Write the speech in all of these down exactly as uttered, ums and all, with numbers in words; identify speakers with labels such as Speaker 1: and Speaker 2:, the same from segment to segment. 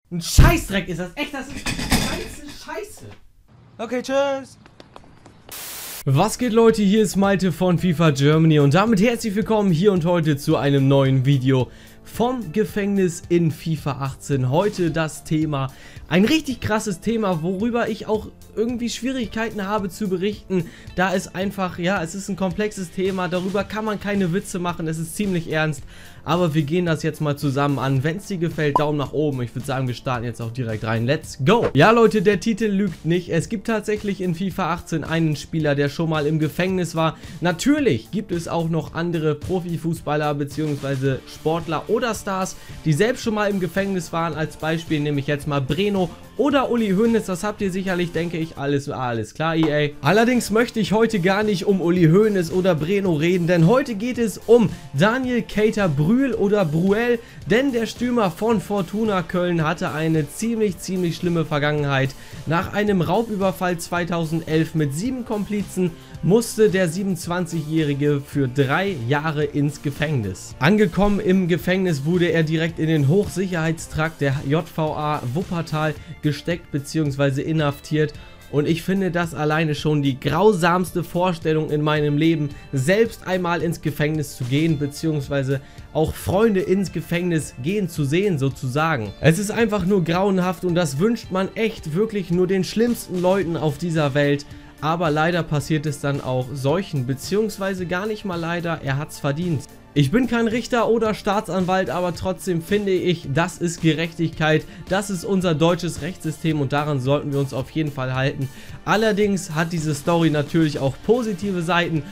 Speaker 1: Ein Scheißdreck ist das. Echt, das ist scheiße, scheiße. Okay, tschüss. Was geht, Leute? Hier ist Malte von FIFA Germany und damit herzlich willkommen hier und heute zu einem neuen Video vom Gefängnis in FIFA achtzehn. Heute das Thema, ein richtig krasses Thema, worüber ich auch irgendwie Schwierigkeiten habe zu berichten, da es einfach, ja, es ist ein komplexes Thema, darüber kann man keine Witze machen, es ist ziemlich ernst, aber wir gehen das jetzt mal zusammen an. Wenn es dir gefällt, Daumen nach oben. Ich würde sagen, wir starten jetzt auch direkt rein. Let's go! Ja, Leute, der Titel lügt nicht. Es gibt tatsächlich in FIFA achtzehn einen Spieler, der schon mal im Gefängnis war. Natürlich gibt es auch noch andere Profifußballer bzw. Sportler oder Stars, die selbst schon mal im Gefängnis waren. Als Beispiel nehme ich jetzt mal Breno oder Uli Hoeneß. Das habt ihr sicherlich, denke ich, alles, alles klar, E A. Allerdings möchte ich heute gar nicht um Uli Hoeneß oder Breno reden, denn heute geht es um Daniel Keita Brühl oder Bruel, denn der Stürmer von Fortuna Köln hatte eine ziemlich, ziemlich schlimme Vergangenheit. Nach einem Raubüberfall zweitausendelf mit sieben Komplizen musste der siebenundzwanzigjährige für drei Jahre ins Gefängnis. Angekommen im Gefängnis wurde er direkt in den Hochsicherheitstrakt der J V A Wuppertal gesteckt bzw. inhaftiert. Und ich finde das alleine schon die grausamste Vorstellung in meinem Leben, selbst einmal ins Gefängnis zu gehen, beziehungsweise auch Freunde ins Gefängnis gehen zu sehen, sozusagen. Es ist einfach nur grauenhaft und das wünscht man echt wirklich nur den schlimmsten Leuten auf dieser Welt. Aber leider passiert es dann auch solchen, beziehungsweise gar nicht mal leider, er hat's verdient. Ich bin kein Richter oder Staatsanwalt, aber trotzdem finde ich, das ist Gerechtigkeit, das ist unser deutsches Rechtssystem und daran sollten wir uns auf jeden Fall halten. Allerdings hat diese Story natürlich auch positive Seiten.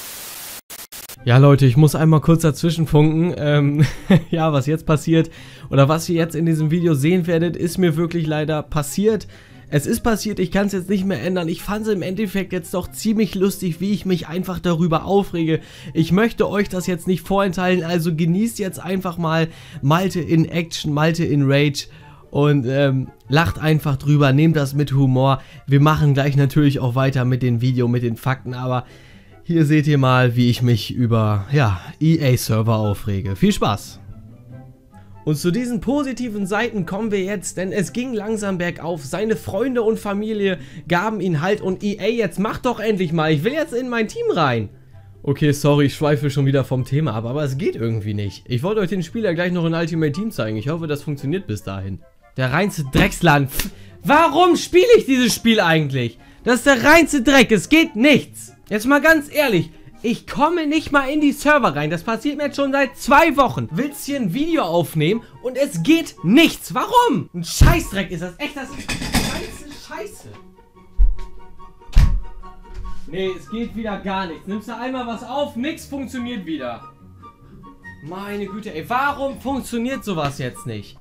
Speaker 1: Ja, Leute, ich muss einmal kurz dazwischen funken. Ähm, ja, was jetzt passiert oder was ihr jetzt in diesem Video sehen werdet, ist mir wirklich leider passiert. Es ist passiert, ich kann es jetzt nicht mehr ändern. Ich fand es im Endeffekt jetzt doch ziemlich lustig, wie ich mich einfach darüber aufrege. Ich möchte euch das jetzt nicht vorenthalten, also genießt jetzt einfach mal Malte in Action, Malte in Rage und ähm, lacht einfach drüber, nehmt das mit Humor. Wir machen gleich natürlich auch weiter mit dem Video, mit den Fakten, aber hier seht ihr mal, wie ich mich über, ja, E A-Server aufrege. Viel Spaß! Und zu diesen positiven Seiten kommen wir jetzt, denn es ging langsam bergauf. Seine Freunde und Familie gaben ihn Halt und E A, jetzt mach doch endlich mal, ich will jetzt in mein Team rein. Okay, sorry, ich schweife schon wieder vom Thema ab, aber es geht irgendwie nicht. Ich wollte euch den Spieler gleich noch in Ultimate Team zeigen, ich hoffe, das funktioniert bis dahin. Der reinste Drecksland. Warum spiele ich dieses Spiel eigentlich? Das ist der reinste Dreck, es geht nichts. Jetzt mal ganz ehrlich. Ich komme nicht mal in die Server rein. Das passiert mir jetzt schon seit zwei Wochen. Willst hier ein Video aufnehmen und es geht nichts. Warum? Ein Scheißdreck ist das. Echt, das ist scheiße, scheiße. Nee, es geht wieder gar nichts. Nimmst du einmal was auf, nichts funktioniert wieder. Meine Güte, ey. Warum funktioniert sowas jetzt nicht?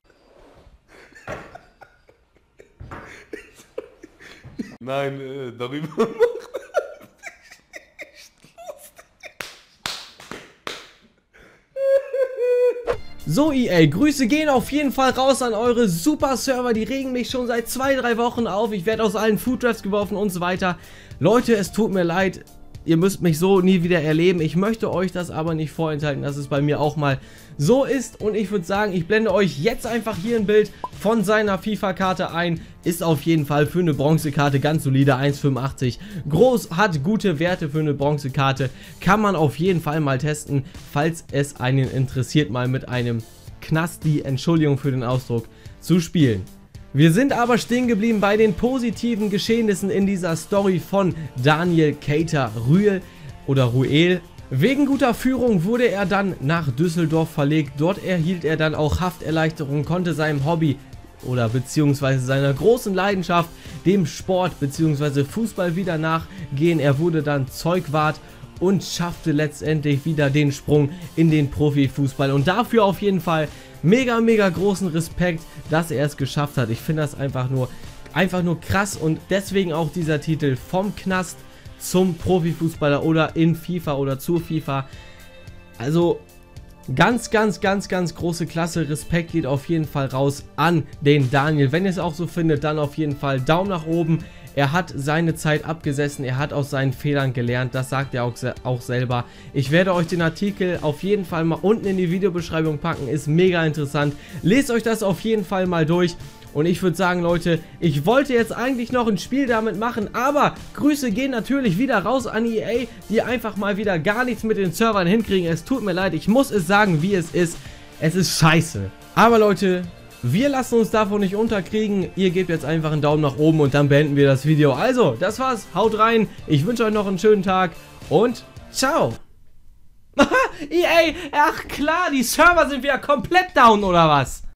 Speaker 2: Nein, äh, darüber...
Speaker 1: So, E A, Grüße gehen auf jeden Fall raus an eure super Server, die regen mich schon seit zwei, drei Wochen auf, ich werde aus allen Food Drafts geworfen und so weiter. Leute, es tut mir leid, ihr müsst mich so nie wieder erleben, ich möchte euch das aber nicht vorenthalten, dass es bei mir auch mal so ist und ich würde sagen, ich blende euch jetzt einfach hier ein Bild von seiner FIFA-Karte ein, ist auf jeden Fall für eine Bronzekarte ganz solide, eins Komma fünfundachtzig, groß, hat gute Werte für eine Bronzekarte, kann man auf jeden Fall mal testen, falls es einen interessiert, mal mit einem Knasti, Entschuldigung für den Ausdruck, zu spielen. Wir sind aber stehen geblieben bei den positiven Geschehnissen in dieser Story von Daniel Keita Brühl oder Ruel. Wegen guter Führung wurde er dann nach Düsseldorf verlegt. Dort erhielt er dann auch Hafterleichterung, konnte seinem Hobby oder beziehungsweise seiner großen Leidenschaft, dem Sport beziehungsweise Fußball wieder nachgehen. Er wurde dann Zeugwart und schaffte letztendlich wieder den Sprung in den Profifußball. Und dafür auf jeden Fall mega, mega großen Respekt, dass er es geschafft hat. Ich finde das einfach nur, einfach nur krass und deswegen auch dieser Titel vom Knast zum Profifußballer oder in FIFA oder zur FIFA. Also ganz, ganz, ganz, ganz große Klasse. Respekt geht auf jeden Fall raus an den Daniel. Wenn ihr es auch so findet, dann auf jeden Fall Daumen nach oben. Er hat seine Zeit abgesessen, er hat aus seinen Fehlern gelernt, das sagt er auch, auch selber. Ich werde euch den Artikel auf jeden Fall mal unten in die Videobeschreibung packen, ist mega interessant. Lest euch das auf jeden Fall mal durch Und ich würde sagen, Leute, ich wollte jetzt eigentlich noch ein Spiel damit machen, aber Grüße gehen natürlich wieder raus an E A, die einfach mal wieder gar nichts mit den Servern hinkriegen. Es tut mir leid, ich muss es sagen, wie es ist. Es ist scheiße. Aber Leute, wir lassen uns davon nicht unterkriegen. Ihr gebt jetzt einfach einen Daumen nach oben und dann beenden wir das Video. Also, das war's. Haut rein. Ich wünsche euch noch einen schönen Tag und ciao. E A, ach klar, die Server sind wieder komplett down, oder was?